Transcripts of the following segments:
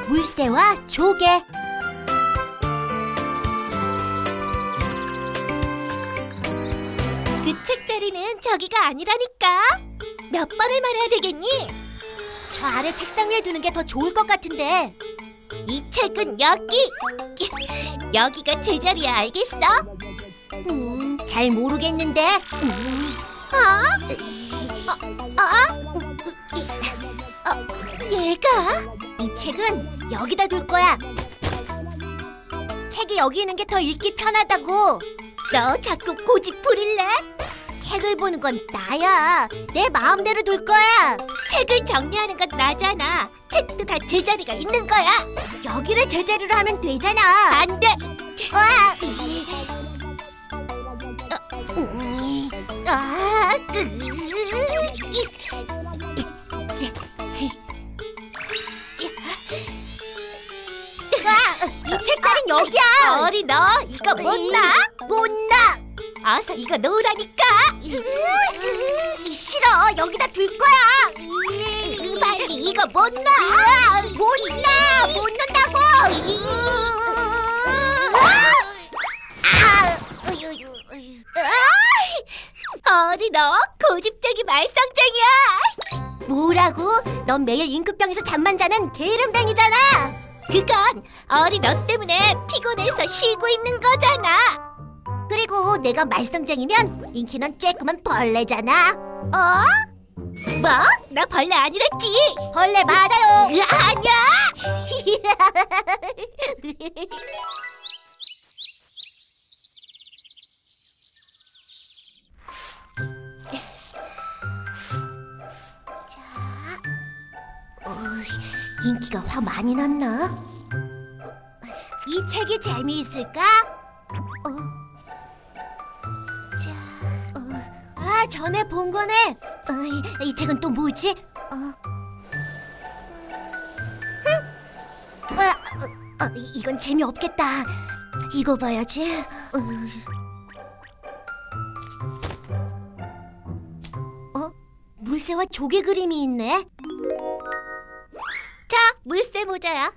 물새와 조개. 그 책자리는 저기가 아니라니까. 몇 번을 말해야 되겠니? 저 아래 책상 위에 두는 게 더 좋을 것 같은데. 이 책은 여기. 여기가 제 자리야, 알겠어? 잘 모르겠는데. 얘가? 이 책은 여기다 둘 거야. 책이 여기 있는 게 더 읽기 편하다고. 너 자꾸 고집 부릴래? 책을 보는 건 나야. 내 마음대로 둘 거야. 책을 정리하는 건 나잖아. 책도 다 제자리가 있는 거야. 여기를 제자리로 하면 되잖아. 안 돼. 이 책자리는 여기야. 어리 너 이거 못 놔? 못 놔. 어서 이거 놓으라니까. 싫어. 여기다 둘 거야. 빨리 이거 못 놔. 못 놔. 못 넣는다고. 어리 너 고집쟁이 말썽쟁이야. 뭐라고? 넌 매일 잉크병에서 잠만 자는 게으름뱅이잖아. 그건 어리 너 때문에 피곤해서 쉬고 있는 거잖아. 그리고 내가 말썽쟁이면 잉키는 쬐끄만 벌레잖아. 어? 뭐? 나 벌레 아니랬지? 벌레 맞아요. 아니야. 인기가 화 많이 났나? 이 책이 재미있을까? 전에 본 거네. 이 책은 또 뭐지? 이건 재미없겠다. 이거 봐야지. 물새와 조개 그림이 있네. 자, 물새 모자야.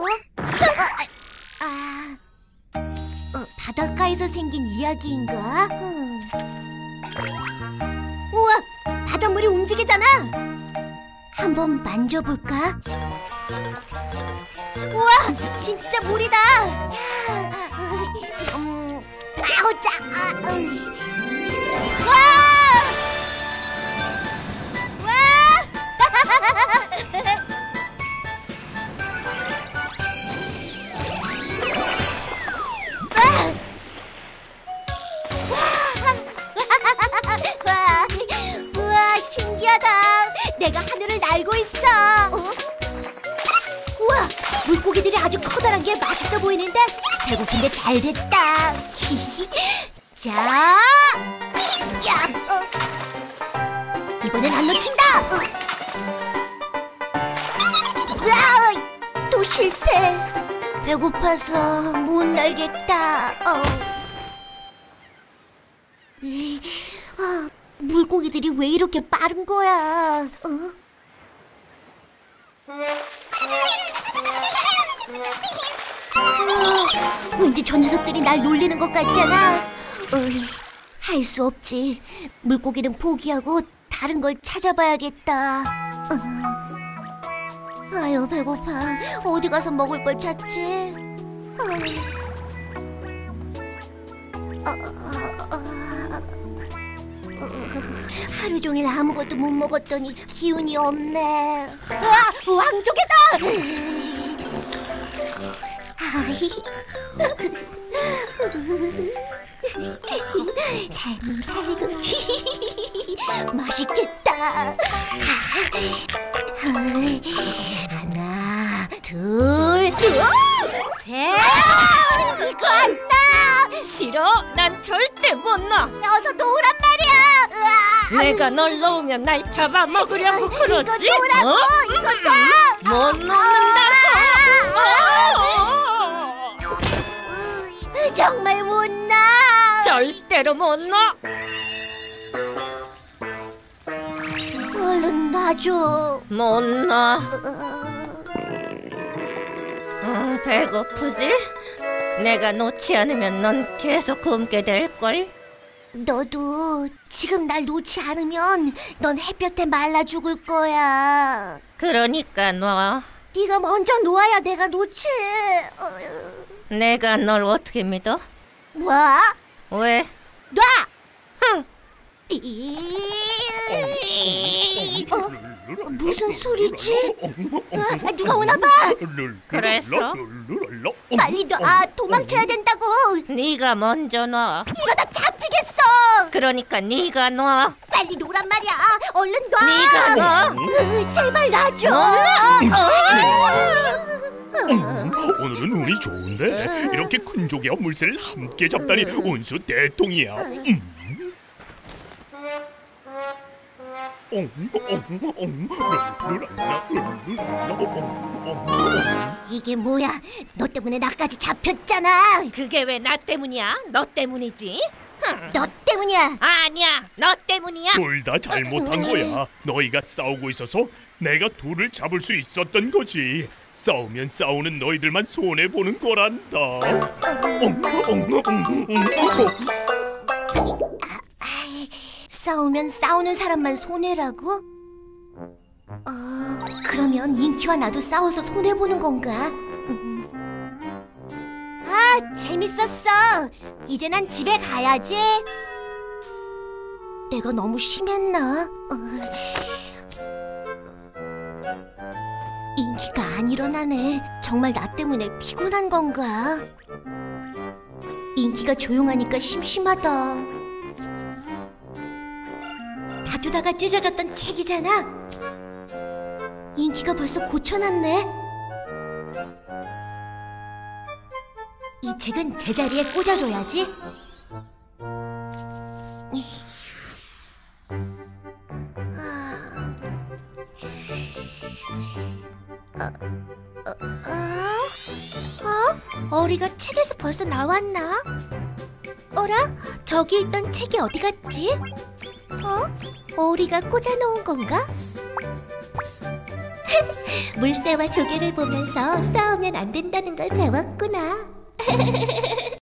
바닷가에서 생긴 이야기인가? 우와, 바닷물이 움직이잖아. 한번 만져볼까? 우와, 진짜 물이다. 아우, 짜. 와! 와! 우와, 신기하다. 내가 하늘을 날고 있어. 우와, 물고기들이 아주 커다란 게 맛있어 보이는데 배고픈데 잘 됐다. 자, 야, 이번엔 안 놓친다. 으아, 또 실패. 배고파서 못 날겠다. 물고기들이 왜 이렇게 빠른 거야? 왠지 저 녀석들이 날 놀리는 것 같잖아. 할 수 없지. 물고기는 포기하고 다른 걸 찾아봐야겠다. 아유, 배고파. 어디 가서 먹을 걸 찾지? 하루 종일 아무것도 못 먹었더니 기운이 없네. 왕조개다! 살금살금 맛있겠다. 하나, 둘, 셋. 이거 안 나. 싫어, 난 절대 못 놔. 어서 놓으란 말이야. 내가 널 놓으면 날 잡아먹으려고 그러지? 이거 놓으라고. 이거 놔. 못 놓는다고. 정말 못 놔. 절대로 못 놔. 얼른 놔줘. 못 놔. 배고프지? 내가 놓지 않으면 넌 계속 굶게 될걸. 너도 지금 날 놓지 않으면 넌 햇볕에 말라 죽을 거야. 그러니까 놔. 네가 먼저 놓아야 내가 놓지. 내가 널 어떻게 믿어? 뭐? 왜? 놔! 흥. 무슨 소리지? 누가 오나 봐. 그래서? 빨리 놔. 도망쳐야 된다고. 네가 먼저 놔. 이러다 잡히겠어. 그러니까 네가 놔. 빨리 놓란 말이야. 얼른 놔. 네가 놔. 제발 놔줘. 오늘은 운이 좋은데 이렇게 큰 조개와 물새를 함께 잡다니 운수 대통이야. 이게 뭐야? 너 때문에 나까지 잡혔잖아. 그게 왜 나 때문이야? 너 때문이지? 너 때문이야. 아니야, 너 때문이야. 둘 다 잘못한 거야. 너희가 싸우고 있어서 내가 둘을 잡을 수 있었던 거지. 싸우면 싸우는 너희들만 손해 보는 거란다. 싸우면 싸우는 사람만 손해라고? 그러면 인키와 나도 싸워서 손해 보는 건가? 아, 재밌었어. 이제 난 집에 가야지. 내가 너무 심했나? 인기가 안 일어나네. 정말 나 때문에 피곤한 건가? 인기가 조용하니까 심심하다. 다투다가 찢어졌던 책이잖아. 인기가 벌써 고쳐놨네. 이 책은 제자리에 꽂아둬야지. 어리가 책에서 벌써 나왔나? 어라? 저기 있던 책이 어디 갔지? 어리가 꽂아놓은 건가? 물새와 조개를 보면서 싸우면 안 된다는 걸 배웠구나.